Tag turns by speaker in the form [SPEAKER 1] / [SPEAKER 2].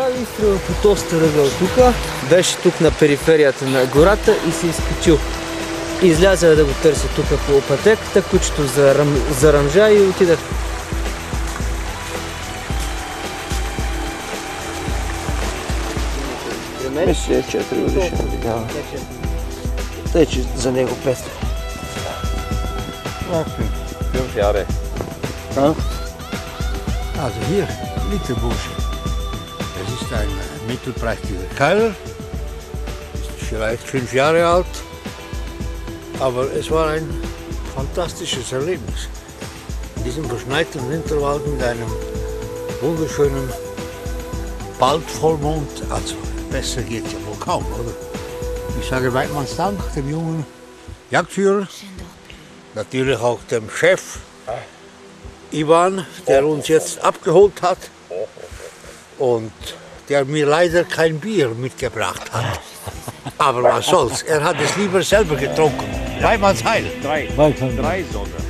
[SPEAKER 1] изстрелва по този ръгъл тук. Беше тук на периферията на гората и се изкачил. Изляза да го търси тук по пътеката, кучето зарамжа и отида.
[SPEAKER 2] Мисля, 4 годишен. Тъй, че за него 5.
[SPEAKER 3] 5 Jahre.
[SPEAKER 4] Also hier, Litterbursche. Es ist ein mittelprächtiger Keiler, ist vielleicht 5 Jahre alt, aber es war ein fantastisches Erlebnis. In diesem verschneiten Winterwald mit einem wunderschönen Bald-Vollmond, also besser geht ja wohl kaum, oder? Ich sage Weidmanns Dank dem jungen Jagdführer, natürlich auch dem Chef Ivan, der uns jetzt abgeholt hat und der mir leider kein Bier mitgebracht hat. Aber was soll's, er hat es lieber selber getrunken. Weidmanns Heil.
[SPEAKER 3] 3 sogar.